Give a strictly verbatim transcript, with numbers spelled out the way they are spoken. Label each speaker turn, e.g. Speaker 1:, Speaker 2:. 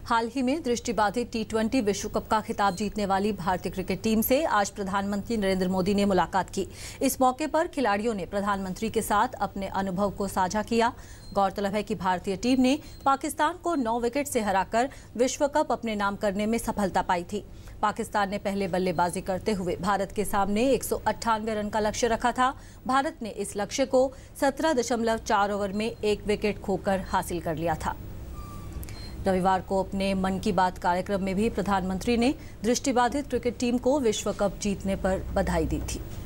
Speaker 1: हाल ही में दृष्टिबाधित T twenty विश्व कप का खिताब जीतने वाली भारतीय क्रिकेट टीम से आज प्रधानमंत्री नरेंद्र मोदी ने मुलाकात की। इस मौके पर खिलाड़ियों ने प्रधानमंत्री के साथ अपने अनुभव को साझा किया। गौरतलब है कि भारतीय टीम ने पाकिस्तान को नौ विकेट से हराकर विश्व कप अपने नाम करने में सफलता पाई थी। पाकिस्तान ने पहले बल्लेबाजी करते हुए भारत के सामने एक सौ अट्ठानवे रन का लक्ष्य रखा था। भारत ने इस लक्ष्य को सत्रह दशमलव चार ओवर में एक विकेट खोकर हासिल कर लिया था। रविवार को अपने मन की बात कार्यक्रम में भी प्रधानमंत्री ने दृष्टिबाधित क्रिकेट टीम को विश्व कप जीतने पर बधाई दी थी।